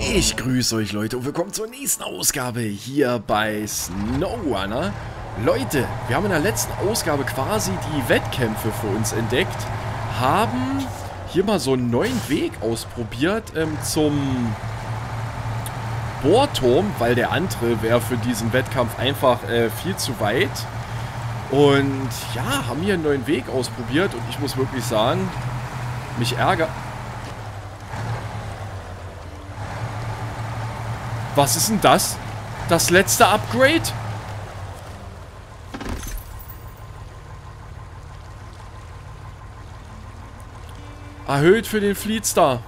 Ich grüße euch Leute und willkommen zur nächsten Ausgabe hier bei SnowRunner. Leute, wir haben in der letzten Ausgabe quasi die Wettkämpfe für uns entdeckt, haben hier mal so einen neuen Weg ausprobiert zum Bohrturm, weil der andere wäre für diesen Wettkampf einfach viel zu weit. Und ja, haben hier einen neuen Weg ausprobiert und ich muss wirklich sagen, mich ärgert... Was ist denn das? Das letzte Upgrade? Erhöht für den Fleetstar.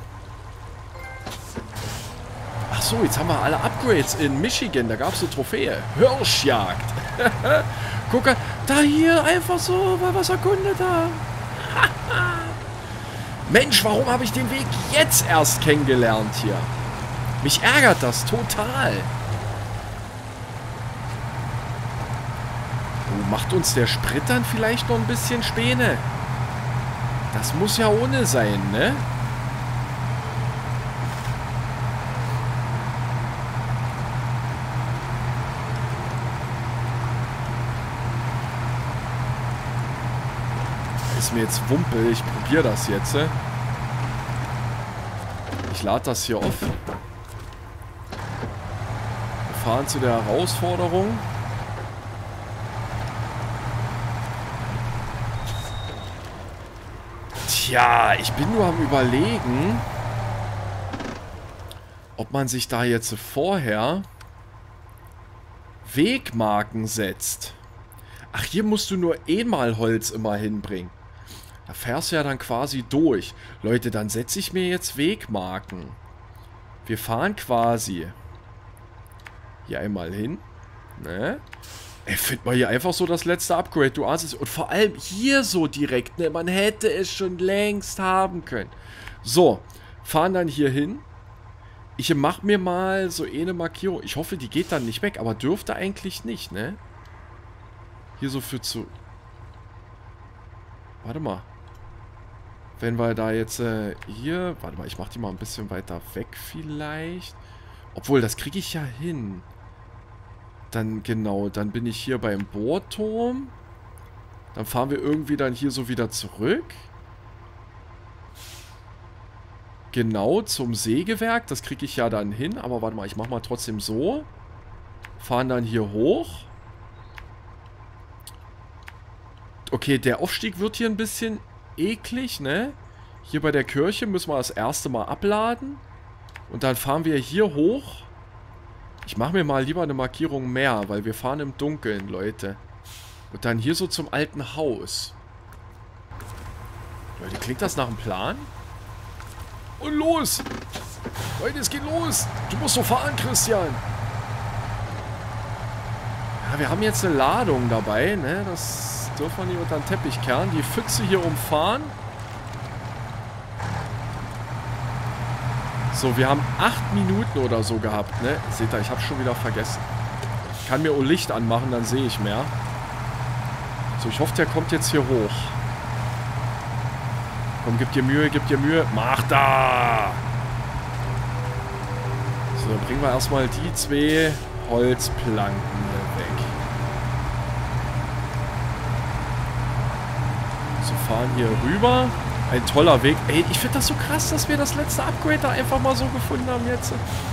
Ach so, jetzt haben wir alle Upgrades in Michigan. Da gab es eine Trophäe. Hirschjagd. Guck mal, da hier einfach so, weil wir es erkundet haben. Mensch, warum habe ich den Weg jetzt erst kennengelernt hier? Mich ärgert das total. Oh, macht uns der Sprit dann vielleicht noch ein bisschen Späne? Das muss ja ohne sein, ne? Ist mir jetzt Wumpe, ich probiere das jetzt. Ich lade das hier auf. Wir fahren zu der Herausforderung. Tja, ich bin nur am Überlegen, ob man sich da jetzt vorher Wegmarken setzt. Ach, hier musst du nur einmal Holz immer hinbringen. Da fährst du ja dann quasi durch. Leute, dann setze ich mir jetzt Wegmarken. Wir fahren quasi hier einmal hin. Ne? Ey, findet man hier einfach so das letzte Upgrade. Du ahnst es. Und vor allem hier so direkt. Ne? Man hätte es schon längst haben können. So, fahren dann hier hin. Ich mache mir mal so eine Markierung. Ich hoffe, die geht dann nicht weg. Aber dürfte eigentlich nicht, ne? Hier so für zu... Warte mal. Wenn wir da jetzt hier... Warte mal, ich mache die mal ein bisschen weiter weg vielleicht. Obwohl, das kriege ich ja hin. Dann, genau, dann bin ich hier beim Bohrturm. Dann fahren wir irgendwie dann hier so wieder zurück. Genau, zum Sägewerk. Das kriege ich ja dann hin. Aber warte mal, ich mache mal trotzdem so. Fahren dann hier hoch. Okay, der Aufstieg wird hier ein bisschen eklig, ne? Hier bei der Kirche müssen wir das erste Mal abladen. Und dann fahren wir hier hoch. Ich mache mir mal lieber eine Markierung mehr, weil wir fahren im Dunkeln, Leute. Und dann hier so zum alten Haus. Leute, klingt das nach einem Plan? Und los! Leute, es geht los! Du musst so fahren, Christian! Ja, wir haben jetzt eine Ladung dabei, ne? Das dürfen wir nicht unter den Teppich kehren. Die Pfütze hier umfahren. So, wir haben 8 Minuten oder so gehabt, ne? Seht ihr, ich habe schon wieder vergessen. Ich kann mir auch Licht anmachen, dann sehe ich mehr. So, ich hoffe, der kommt jetzt hier hoch. Komm, gib dir Mühe, gib dir Mühe. Mach da! So, dann bringen wir erstmal die 2 Holzplanken hier weg. So, fahren hier rüber. Ein toller Weg. Ey, ich finde das so krass, dass wir das letzte Upgrade da einfach mal so gefunden haben jetzt.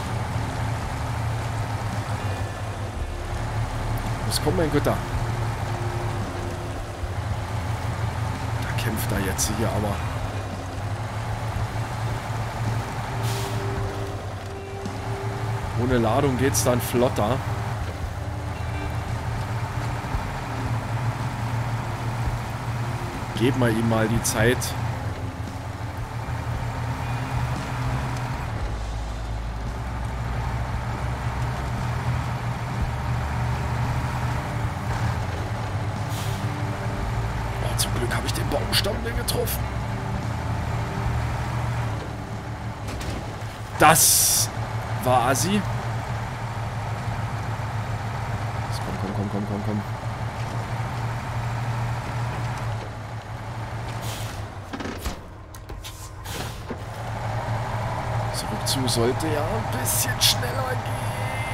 Was kommt, mein Gott, da? Da kämpft er jetzt hier, aber... Ohne Ladung geht's dann flotter. Geben wir ihm mal die Zeit. Zum Glück habe ich den Baumstamm getroffen. Das war Assi. Komm. Rückzug sollte ja ein bisschen schneller gehen.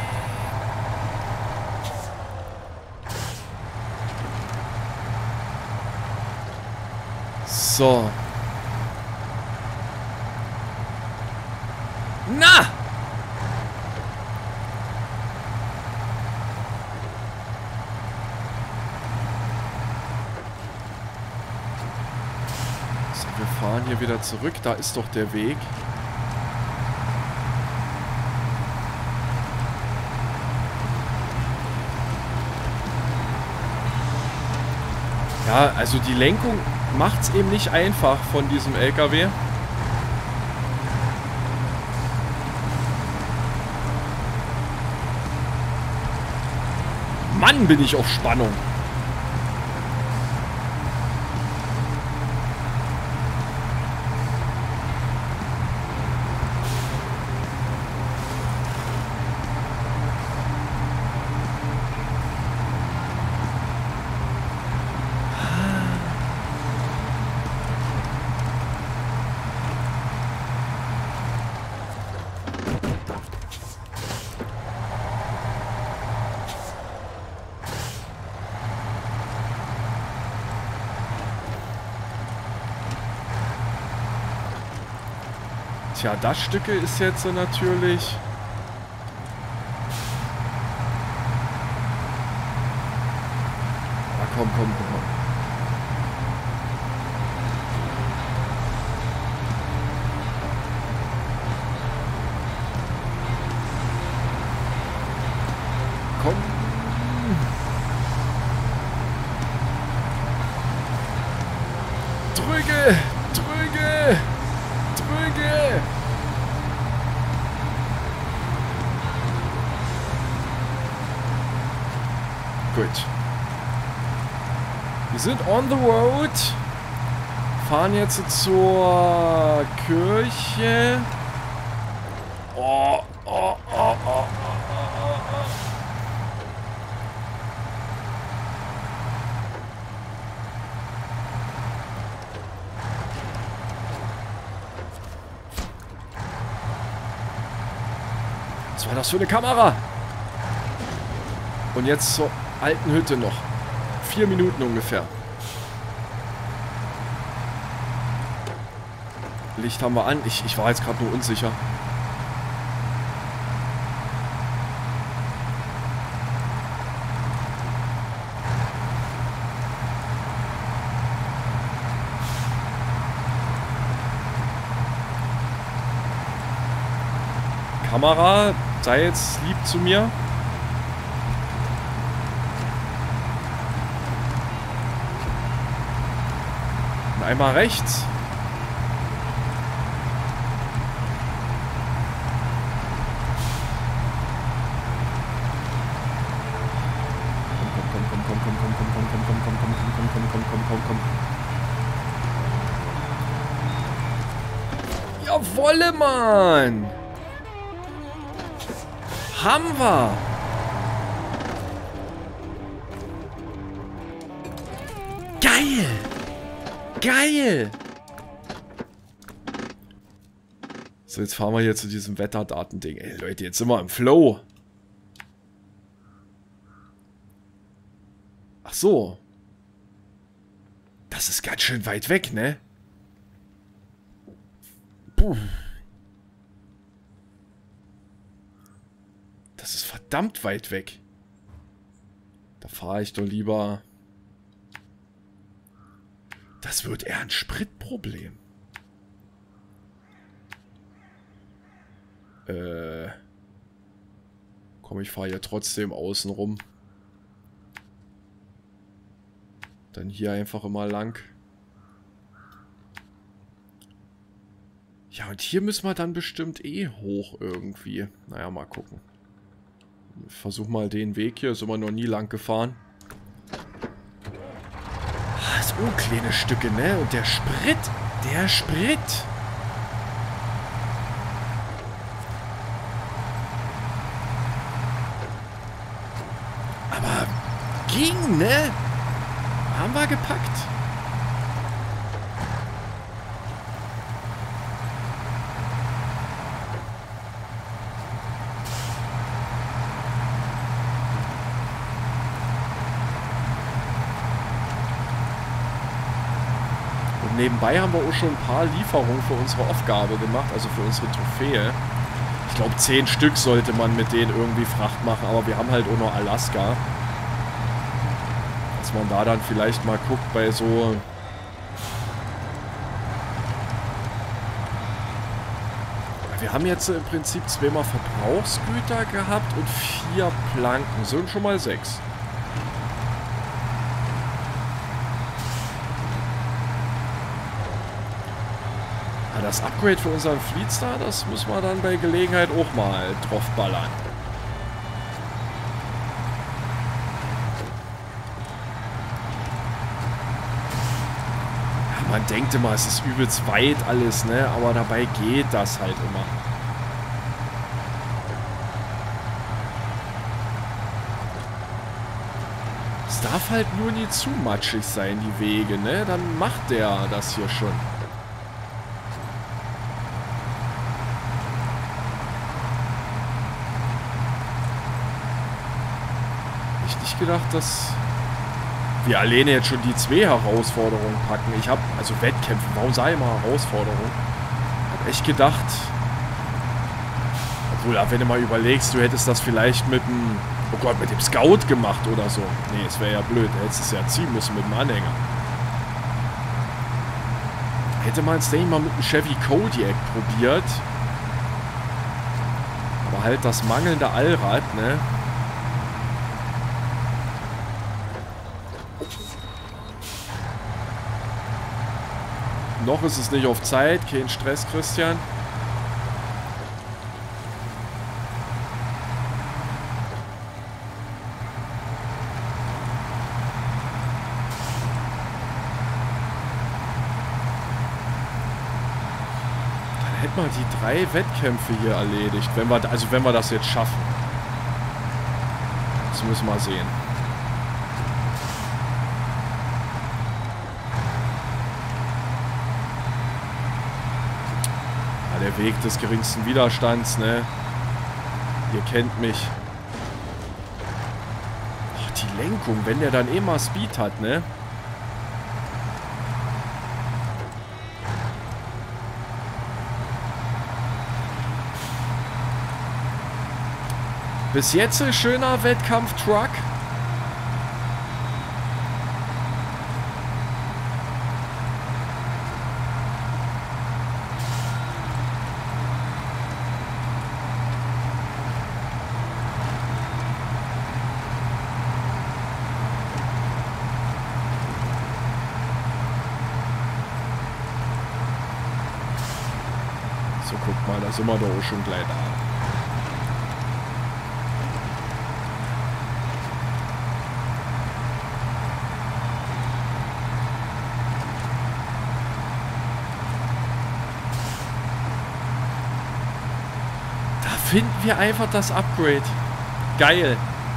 So. Na! So, wir fahren hier wieder zurück. Da ist doch der Weg. Ja, also die Lenkung macht's eben nicht einfach von diesem LKW. Mann, bin ich auf Spannung. Tja, das Stücke ist jetzt natürlich... Na komm, komm, komm. Komm. Drücke! Drücke! Drücke! Gut. Wir sind on the road. Fahren jetzt zur Kirche. Oh, oh, oh, oh, oh, oh, oh. Was war das für eine Kamera? Und jetzt zur alten Hütte noch. 4 Minuten ungefähr. Licht haben wir an. Ich war jetzt gerade nur unsicher. Kamera, sei jetzt lieb zu mir. Und einmal rechts. Jawolle, Mann! Haben wir! Geil! Geil! So, jetzt fahren wir hier zu diesem Wetterdatending. Ey, Leute, jetzt sind wir im Flow. Ach so. Das ist ganz schön weit weg, ne? Puh. Das ist verdammt weit weg. Da fahre ich doch lieber... Das wird eher ein Spritproblem. Komm, ich fahre hier trotzdem außen rum. Dann hier einfach immer lang. Ja, und hier müssen wir dann bestimmt eh hoch irgendwie. Naja, mal gucken. Ich versuch mal den Weg hier. Sind wir noch nie lang gefahren. So kleine Stücke, ne? Und der Sprit. Der Sprit. Aber ging, ne? Haben wir gepackt. Und nebenbei haben wir auch schon ein paar Lieferungen für unsere Aufgabe gemacht, also für unsere Trophäe. Ich glaube, 10 Stück sollte man mit denen irgendwie Fracht machen, aber wir haben halt auch noch Alaska. Dass man da dann vielleicht mal guckt bei so... Wir haben jetzt im Prinzip 2-mal Verbrauchsgüter gehabt und 4 Planken. Sind schon mal 6. Ja, das Upgrade für unseren Fleetstar, das müssen wir dann bei Gelegenheit auch mal drauf ballern. Man denkt immer, es ist übelst weit alles, ne? Aber dabei geht das halt immer. Es darf halt nur nie zu matschig sein, die Wege, ne? Dann macht der das hier schon. Ich nicht gedacht, dass... wir alleine jetzt schon die 2 Herausforderungen packen. Ich habe, also Wettkämpfe, warum sage ich mal Herausforderungen? Ich habe echt gedacht, obwohl, wenn du mal überlegst, du hättest das vielleicht mit dem, oh Gott, mit dem Scout gemacht oder so. Nee, es wäre ja blöd, du hättest es ja ziehen müssen mit dem Anhänger. Hätte man es, denke ich mal, mit dem Chevy Kodiaq probiert. Aber halt das mangelnde Allrad, ne? Noch ist es nicht auf Zeit. Kein Stress, Christian. Dann hätten wir die 3 Wettkämpfe hier erledigt. Wenn wir, also wenn wir das jetzt schaffen. Das müssen wir sehen. Der Weg des geringsten Widerstands, ne? Ihr kennt mich. Oh, die Lenkung, wenn der dann eh mal Speed hat, ne? Bis jetzt ein schöner Wettkampf-Truck. So, guck mal, da sind wir doch auch schon gleich da. Da finden wir einfach das Upgrade. Geil.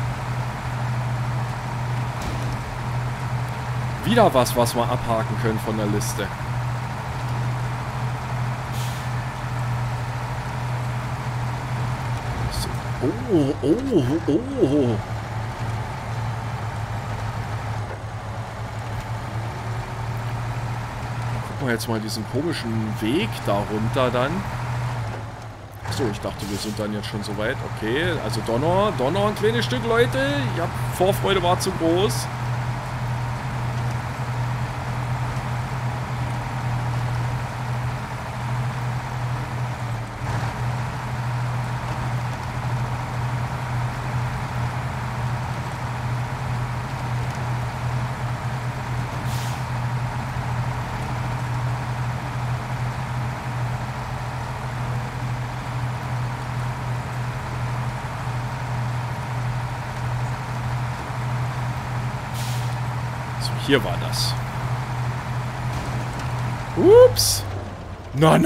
Wieder was wir abhaken können von der Liste. Oh, oh, oh. Gucken wir jetzt mal diesen komischen Weg da runter dann. Achso, ich dachte, wir sind dann jetzt schon so weit. Okay, also Donner, ein kleines Stück, Leute. Ja, Vorfreude war zu groß. Hier war das. Ups. Na.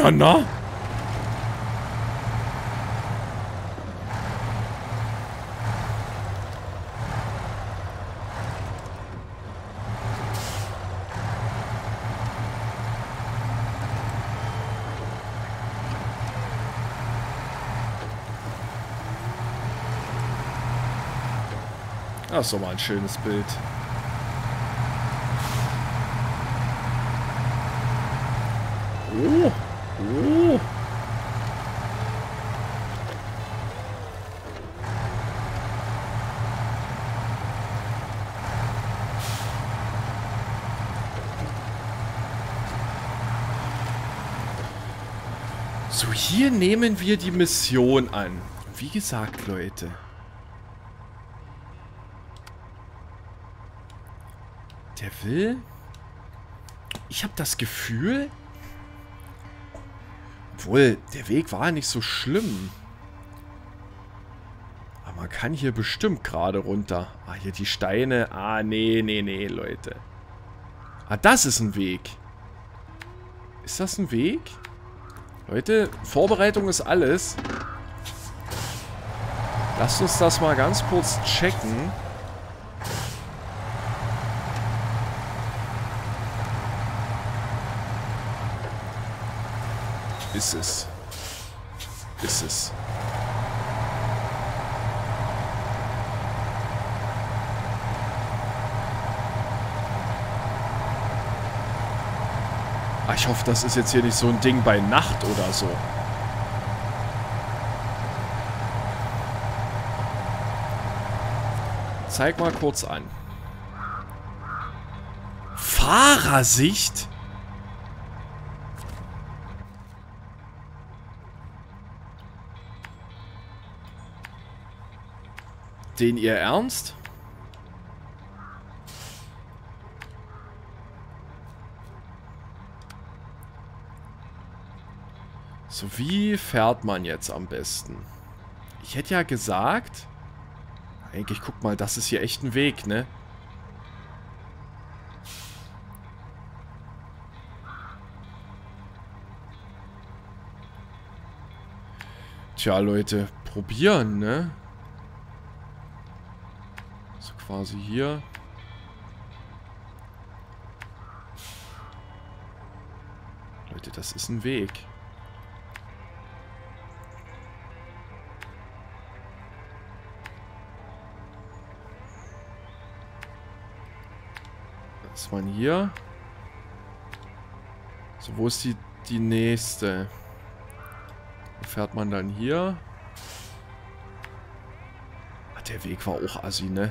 Das ist doch mal ein schönes Bild. Oh. Oh. So, hier nehmen wir die Mission an. Wie gesagt, Leute. Der will... Ich habe das Gefühl... Obwohl, der Weg war nicht so schlimm. Aber man kann hier bestimmt gerade runter. Ah, hier die Steine. Ah, nee, nee, nee, Leute. Ah, das ist ein Weg. Ist das ein Weg? Leute, Vorbereitung ist alles. Lasst uns das mal ganz kurz checken. Ist es. Ist es. Ah, ich hoffe, das ist jetzt hier nicht so ein Ding bei Nacht oder so. Zeig mal kurz an. Fahrersicht? Den ihr ernst? So, wie fährt man jetzt am besten? Ich hätte ja gesagt... Eigentlich, guck mal, das ist hier echt ein Weg, ne? Tja, Leute, probieren, ne? So quasi hier. Leute, das ist ein Weg. Ist man hier? So, wo ist die nächste? Wo fährt man dann hier? Ach, der Weg war auch assi, ne?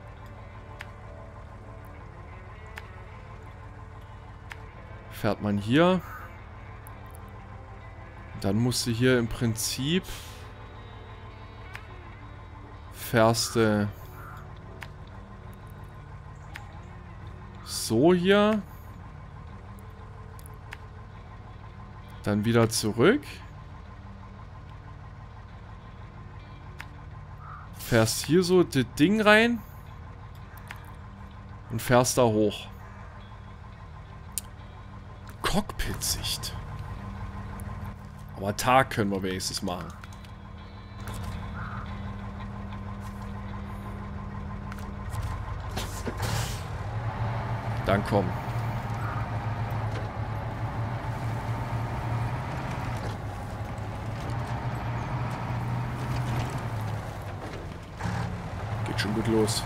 Fährt man hier? Dann musst du hier im Prinzip... Fährst du... So hier. Dann wieder zurück. Fährst hier so das Ding rein. Und fährst da hoch. Cockpit-Sicht. Aber Tag können wir wenigstens machen. Dann komm. Geht schon gut los.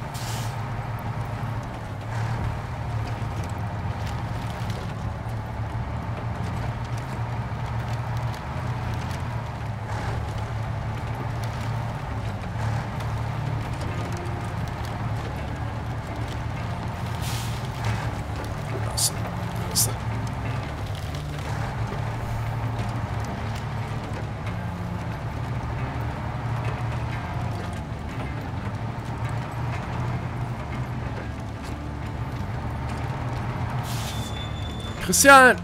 Christian!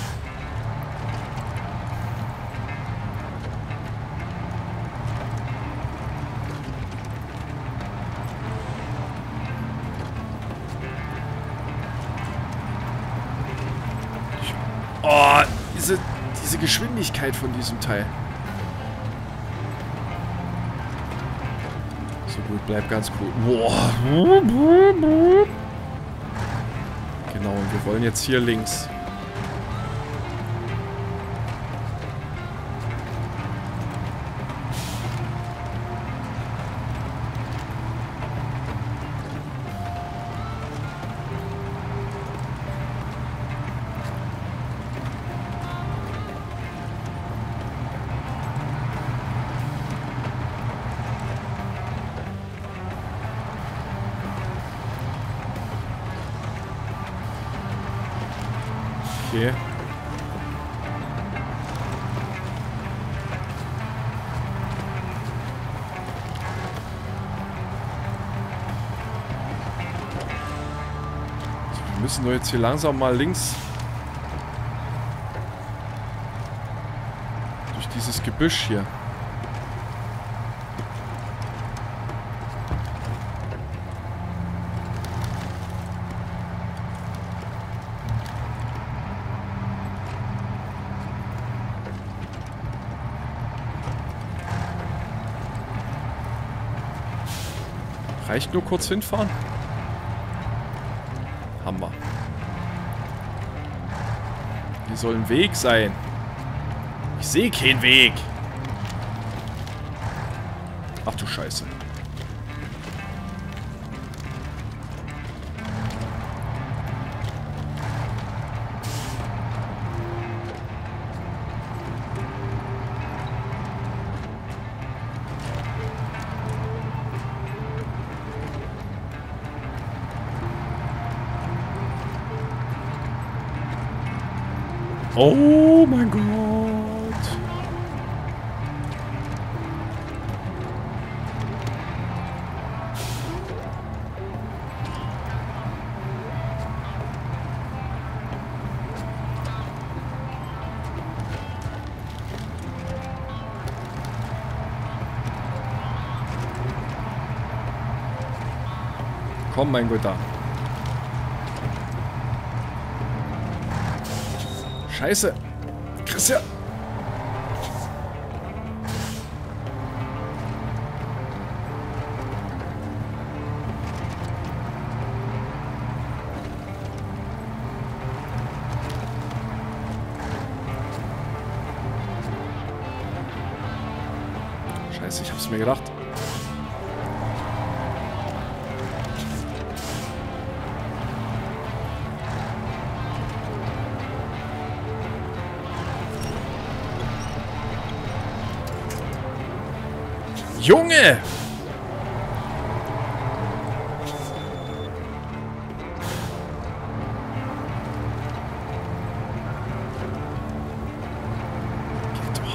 Oh, diese Geschwindigkeit von diesem Teil. So gut, bleib ganz cool. Boah. Genau, und wir wollen jetzt hier links. Okay. Wir müssen doch jetzt hier langsam mal links durch dieses Gebüsch hier. Reicht nur kurz hinfahren? Hammer. Hier soll ein Weg sein. Ich sehe keinen Weg. Ach du Scheiße. Oh mein Gott. Komm, mein Guter. Scheiße. Christian. Scheiße, ich hab's mir gedacht. Junge! Geht doch.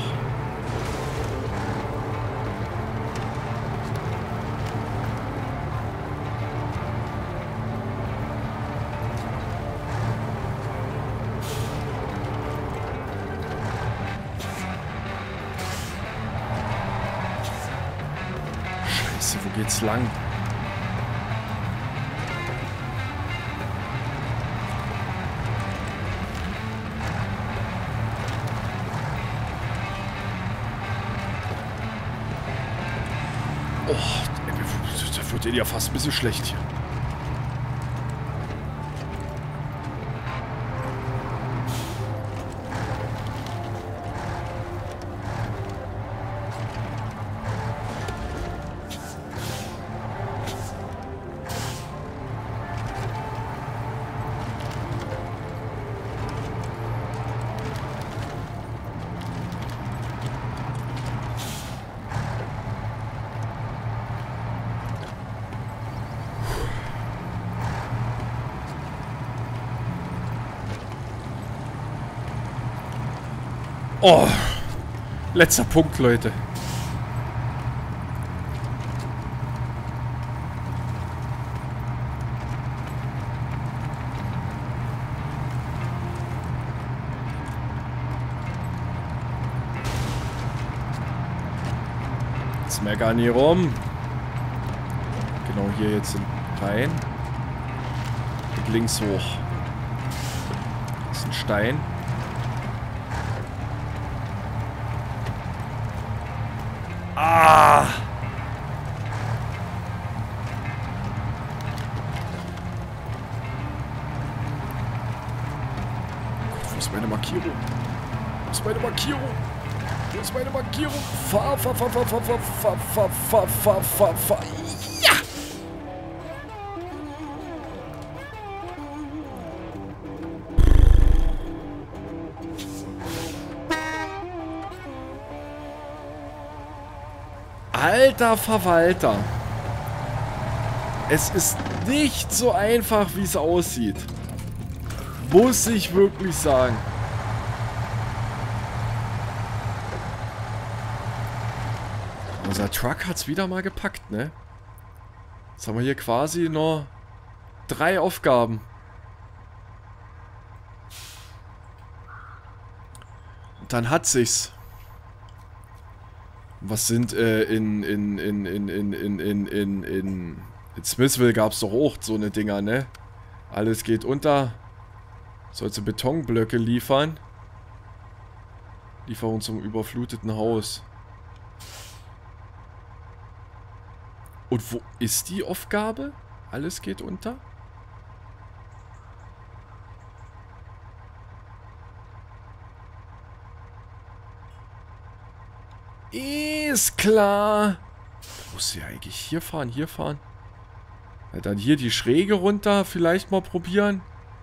Wo geht's lang? Oh, da wird ja fast ein bisschen schlecht hier. Oh, letzter Punkt, Leute. Jetzt meckern hier rum. Genau hier jetzt rein. Und links hoch. Das ist ein Stein. Ah! Wo ist meine Markierung? Wo ist meine Markierung? Wo ist meine Markierung? Fahr. Ja! Alter Verwalter. Es ist nicht so einfach, wie es aussieht. Muss ich wirklich sagen. Unser Truck hat's wieder mal gepackt, ne? Jetzt haben wir hier quasi noch 3 Aufgaben. Und dann hat sich's. Was sind in Smithville gab's doch auch so eine Dinger, ne? Alles geht unter. Sollst du Betonblöcke liefern? Lieferung zum überfluteten Haus. Und wo ist die Aufgabe? Alles geht unter? Ist klar. Muss sie eigentlich hier fahren, hier fahren? Ja, dann hier die Schräge runter vielleicht mal probieren.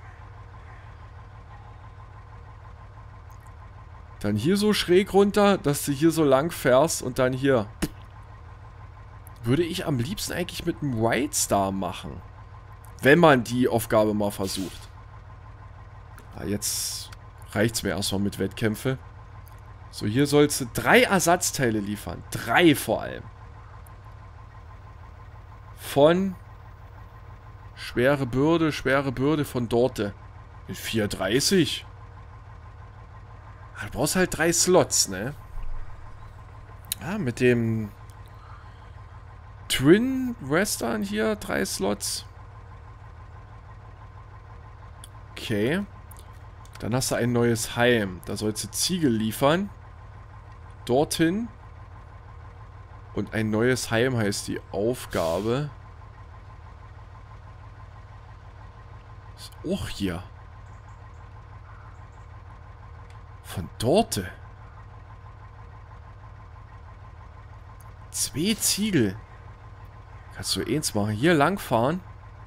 Dann hier so schräg runter, dass du hier so lang fährst und dann hier. Würde ich am liebsten eigentlich mit einem White Star machen. Wenn man die Aufgabe mal versucht. Ja, jetzt reicht es mir erstmal mit Wettkämpfe. So, hier sollst du 3 Ersatzteile liefern. 3 vor allem. Von schwere Bürde von Dorte. Mit 4,30. Du brauchst halt 3 Slots, ne? Ja, mit dem Twin Western hier 3 Slots. Okay. Dann hast du ein neues Heim. Da sollst du Ziegel liefern. Dorthin. Und ein neues Heim heißt die Aufgabe. Ist auch hier. Von Dorte. 2 Ziegel. Kannst du eins machen. Hier lang fahren.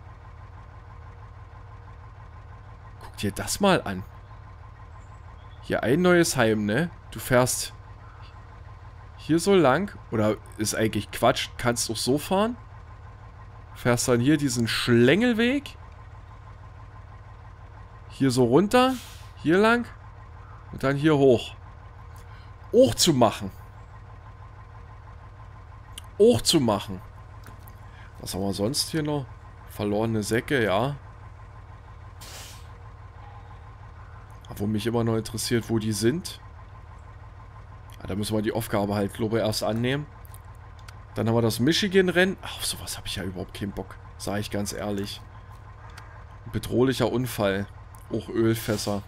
Guck dir das mal an. Hier ein neues Heim, ne? Du fährst hier so lang. Oder ist eigentlich Quatsch. Kannst auch so fahren. Fährst dann hier diesen Schlängelweg. Hier so runter. Hier lang. Und dann hier hoch. Auch zu machen. Auch zu machen. Was haben wir sonst hier noch? Verlorene Säcke, ja. Wo mich immer noch interessiert, wo die sind. Ja, da müssen wir die Aufgabe halt, glaube ich, erst annehmen. Dann haben wir das Michigan-Rennen. Ach, auf sowas habe ich ja überhaupt keinen Bock. Sage ich ganz ehrlich. Ein bedrohlicher Unfall. Auch Ölfässer.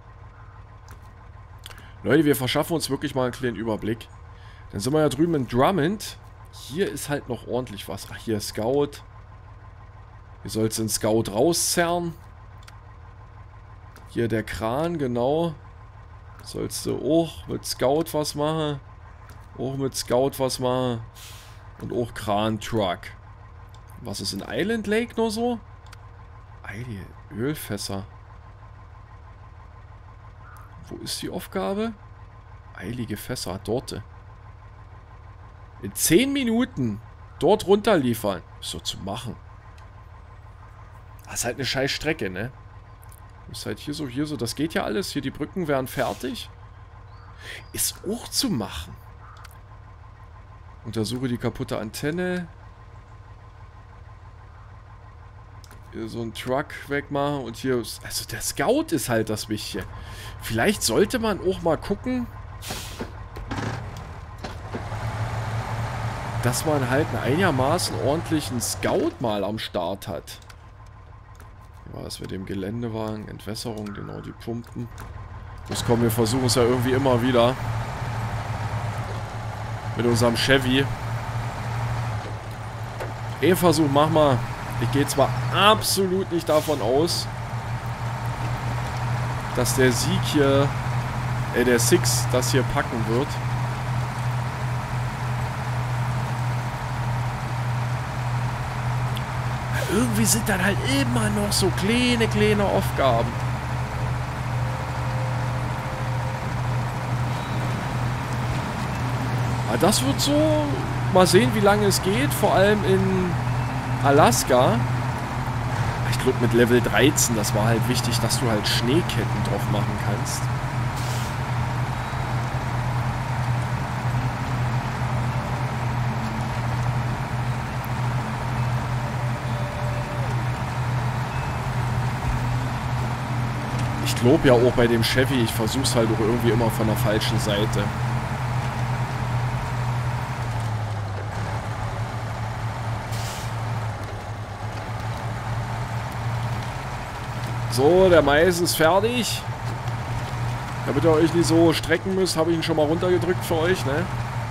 Leute, wir verschaffen uns wirklich mal einen kleinen Überblick. Dann sind wir ja drüben in Drummond. Hier ist halt noch ordentlich was. Ach, hier Scout. Hier sollst du den Scout rauszerren. Hier der Kran, genau. Sollst du auch mit Scout was machen. Auch mit Scout was machen. Und auch Kran-Truck. Was ist in Island Lake noch so? Eilige Ölfässer. Wo ist die Aufgabe? Eilige Fässer, dort. In 10 Minuten dort runterliefern. Ist doch zu machen. Das ist halt eine scheiß Strecke, ne? Ist halt hier so. Das geht ja alles. Hier die Brücken wären fertig. Ist auch zu machen. Untersuche die kaputte Antenne. Hier so einen Truck wegmachen. Und hier... Also der Scout ist halt das Wichtige. Vielleicht sollte man auch mal gucken, dass man halt einen einigermaßen ordentlichen Scout mal am Start hat. Wie war das mit dem Geländewagen? Entwässerung, genau, die Pumpen. Das kommen, wir versuchen es ja irgendwie immer wieder. Mit unserem Chevy. Ein Versuch, mach mal. Ich gehe zwar absolut nicht davon aus, dass der Sieg hier, der Six, das hier packen wird. Aber irgendwie sind dann halt immer noch so kleine Aufgaben. Aber das wird so, mal sehen, wie lange es geht, vor allem in Alaska. Ich glaube mit Level 13, das war halt wichtig, dass du halt Schneeketten drauf machen kannst. Ich glaube ja auch bei dem Chevy, ich versuche es halt auch irgendwie immer von der falschen Seite. So, der Mais ist fertig. Damit ihr euch nicht so strecken müsst, habe ich ihn schon mal runtergedrückt für euch, ne?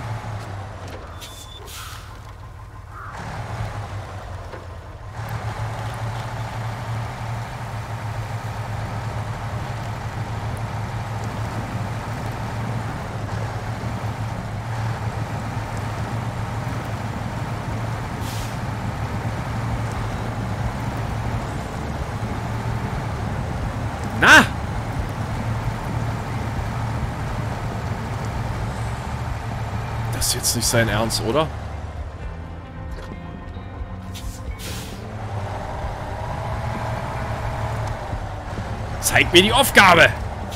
Na! Das ist jetzt nicht sein Ernst, oder? Zeig mir die Aufgabe!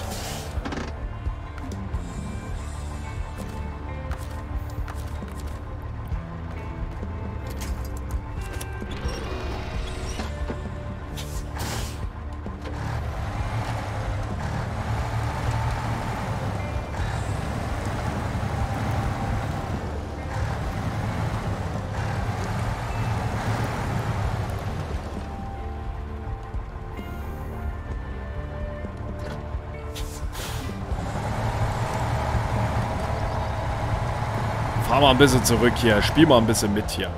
Fahr mal ein bisschen zurück hier. Spiel mal ein bisschen mit hier.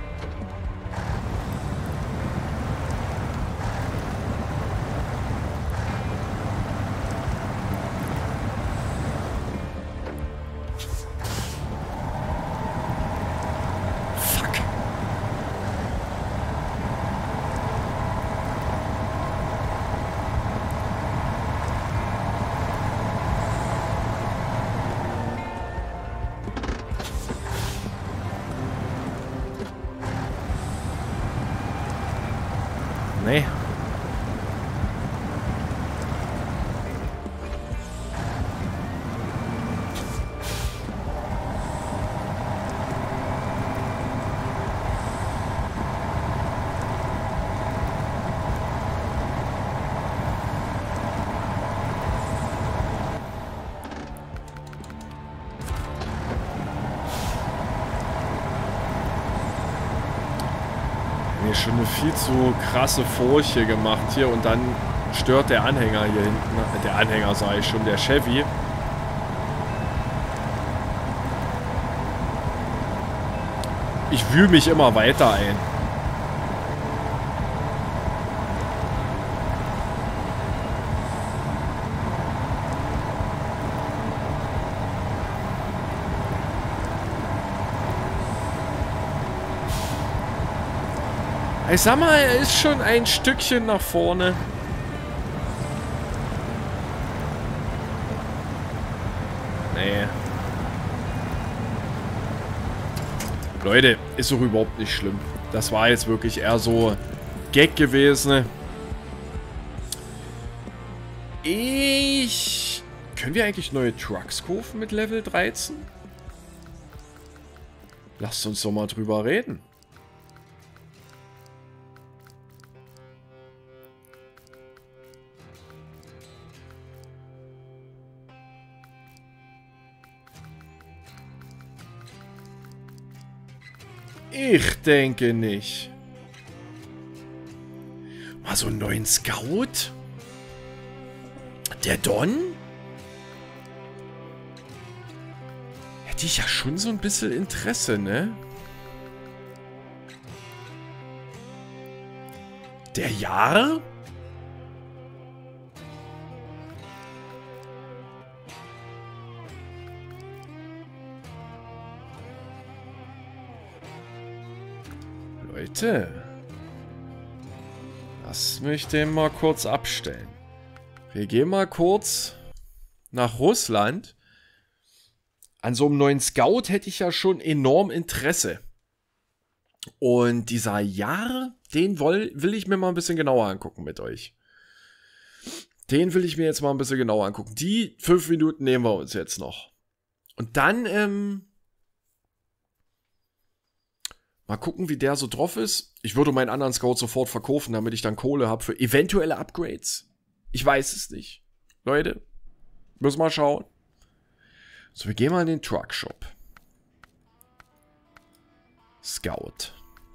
Fuck. Nee. Mir schon eine viel zu krasse Furche gemacht hier und dann stört der Anhänger hier hinten. Der Anhänger sage ich schon, der Chevy. Ich wühle mich immer weiter ein. Ich sag mal, er ist schon ein Stückchen nach vorne. Nee. Leute, ist doch überhaupt nicht schlimm. Das war jetzt wirklich eher so Gag gewesen. Können wir eigentlich neue Trucks kaufen mit Level 13? Lasst uns doch mal drüber reden. Ich denke nicht. Mal so einen neuen Scout? Der Don? Hätte ich ja schon so ein bisschen Interesse, ne? Der Jahr? Leute, lass mich den mal kurz abstellen. Wir gehen mal kurz nach Russland. An so einem neuen Scout hätte ich ja schon enorm Interesse. Und dieser Jahr, den will ich mir mal ein bisschen genauer angucken mit euch. Den will ich mir jetzt mal ein bisschen genauer angucken. Die 5 Minuten nehmen wir uns jetzt noch. Und dann, mal gucken, wie der so drauf ist. Ich würde meinen anderen Scout sofort verkaufen, damit ich dann Kohle habe für eventuelle Upgrades. Ich weiß es nicht. Leute, müssen wir schauen. So, wir gehen mal in den Truckshop. Scout.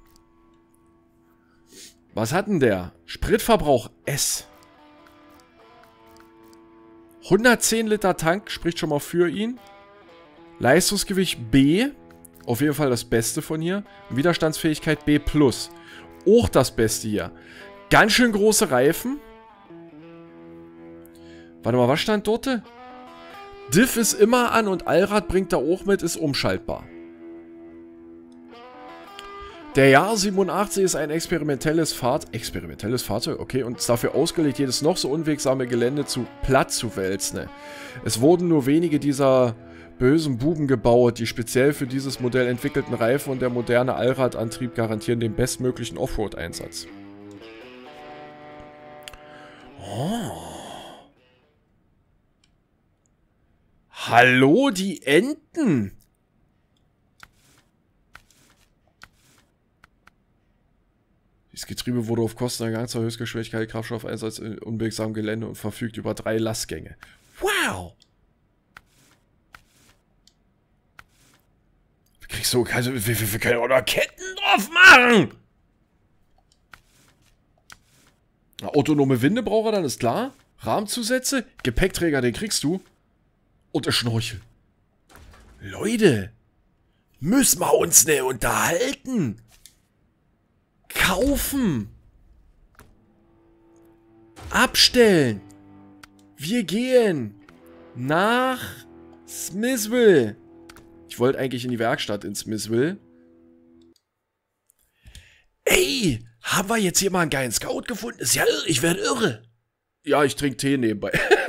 Was hat denn der? Spritverbrauch S. 110 Liter Tank, spricht schon mal für ihn. Leistungsgewicht B. Auf jeden Fall das Beste von hier. Widerstandsfähigkeit B+. Auch das Beste hier. Ganz schön große Reifen. Warte mal, was stand dort? Diff ist immer an und Allrad bringt er auch mit, ist umschaltbar. Der Jahr 87 ist ein experimentelles Fahrzeug, okay, und ist dafür ausgelegt, jedes noch so unwegsame Gelände platt zu wälzen. Es wurden nur wenige dieser bösen Buben gebaut, die speziell für dieses Modell entwickelten Reifen und der moderne Allradantrieb garantieren den bestmöglichen Offroad-Einsatz. Oh. Hallo, die Enten! Dieses Getriebe wurde auf Kosten der ganzen Höchstgeschwindigkeit, Kraftstoffeinsatz in unwegsamem Gelände und verfügt über 3 Lastgänge. Wow! Wir können auch noch Ketten drauf machen! Na, autonome Winde braucht er dann, ist klar. Rahmenzusätze, Gepäckträger, den kriegst du. Und der Schnorchel. Leute, müssen wir uns ne unterhalten? Kaufen. Abstellen. Wir gehen nach Smithville. Ich wollte eigentlich in die Werkstatt in Smithville. Ey, haben wir jetzt hier mal einen geilen Scout gefunden? Ist ja irre, ich werde irre. Ja, ich trinke Tee nebenbei.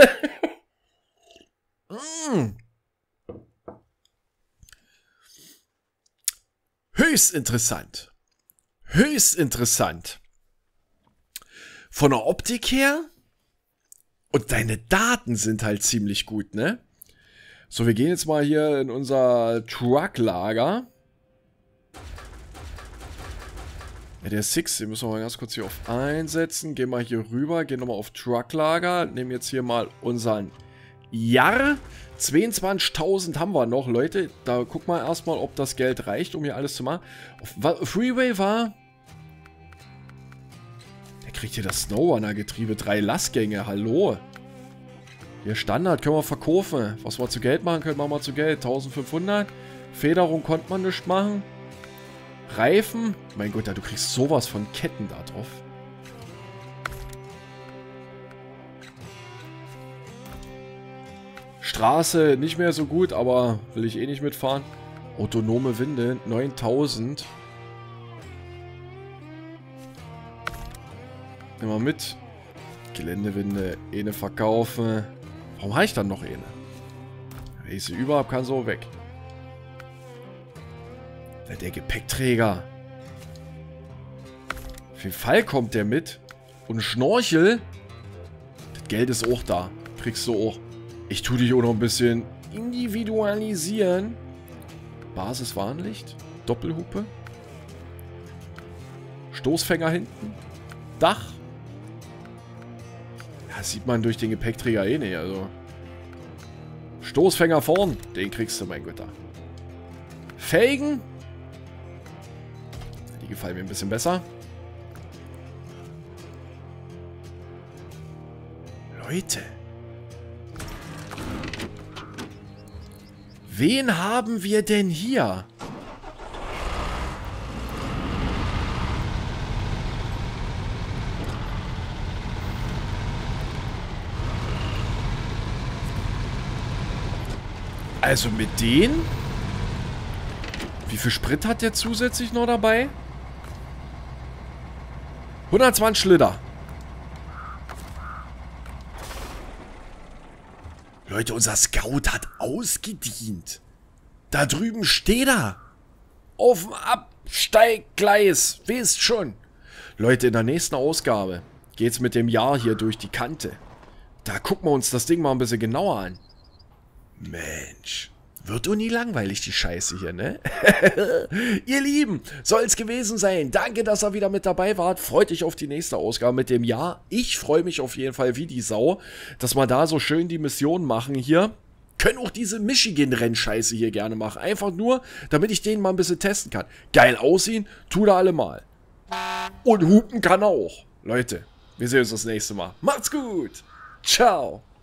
Höchst interessant. Höchst interessant. Von der Optik her. Und deine Daten sind halt ziemlich gut, ne? So, wir gehen jetzt mal hier in unser Trucklager. Ja, der Six, den müssen wir mal ganz kurz hier auf einsetzen. Gehen mal hier rüber, gehen nochmal auf Trucklager. Nehmen jetzt hier mal unseren Jahr. 22.000 haben wir noch, Leute. Da guck mal erstmal, ob das Geld reicht, um hier alles zu machen. Freeway war... Der kriegt hier das Snowrunner-Getriebe. 3 Lastgänge, hallo. Hier Standard, können wir verkaufen. Was wir zu Geld machen können, machen wir zu Geld. 1500. Federung konnte man nicht machen. Reifen. Mein Gott, du kriegst sowas von Ketten da drauf. Straße nicht mehr so gut, aber will ich eh nicht mitfahren. Autonome Winde, 9000. Nehmen wir mit. Geländewinde, eine verkaufen. Warum habe ich dann noch eine? Wenn ich sie über habe, kann so weg. Der Gepäckträger. Auf jeden Fall kommt der mit. Und ein Schnorchel. Das Geld ist auch da. Kriegst du auch. Ich tue dich auch noch ein bisschen individualisieren. Basiswarnlicht. Doppelhupe. Stoßfänger hinten. Dach. Ja, das sieht man durch den Gepäckträger eh nicht. Also. Stoßfänger vorn. Den kriegst du, mein Gott. Felgen. Die gefallen mir ein bisschen besser. Leute. Wen haben wir denn hier? Also mit denen? Wie viel Sprit hat der zusätzlich noch dabei? 120 Liter. Leute, unser Scout hat ausgedient. Da drüben steht er. auf dem Absteiggleis. Wisst schon. Leute, in der nächsten Ausgabe geht's mit dem Jahr hier durch die Kante. Da gucken wir uns das Ding mal ein bisschen genauer an. Mensch, wird doch nie langweilig, die Scheiße hier, ne? Ihr Lieben, soll's gewesen sein. Danke, dass ihr wieder mit dabei wart. Freut euch auf die nächste Ausgabe mit dem Jahr. Ich freue mich auf jeden Fall wie die Sau, dass wir da so schön die Mission machen hier. Können auch diese Michigan-Rennscheiße hier gerne machen. Einfach nur, damit ich den mal ein bisschen testen kann. Geil aussehen, tut er alle mal. Und hupen kann er auch. Leute, wir sehen uns das nächste Mal. Macht's gut. Ciao.